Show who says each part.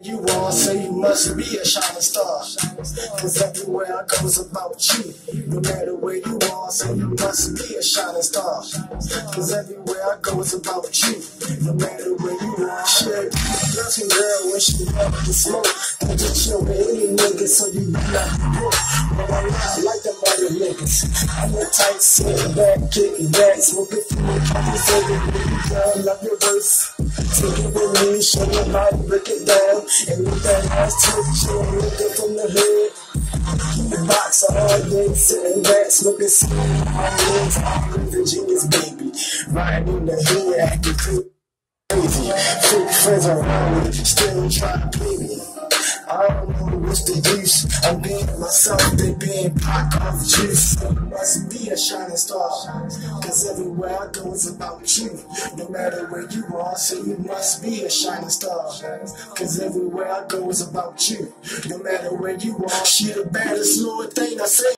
Speaker 1: You all say you must be a shining star, cause everywhere I go is about you. No matter where you are, say you must be a shining star, cause everywhere I go is about you. No matter where you are, shit. Love some girl when she love to smoke. Don't just chill with any nigga, so you be not broke. But I'm not like them other niggas. I'm the type sitting back, kicking back, smoking through the coffee, saying, baby girl, love your verse. Take it with me, show your body, break it down. And with that ass twitch, looking from the hood. Keep the box all day, sitting back, smoking cigarette. I'm the genius, baby. Riding in the hood, acting crazy. Fake friends around me, still try to play me. I don't know what's the use. I'm being myself, they being pop off juice. You must be a shining star, cause everywhere I go is about you. No matter where you are, so you must be a shining star, cause everywhere I go is about you. No matter where you are, she the baddest little thing I say.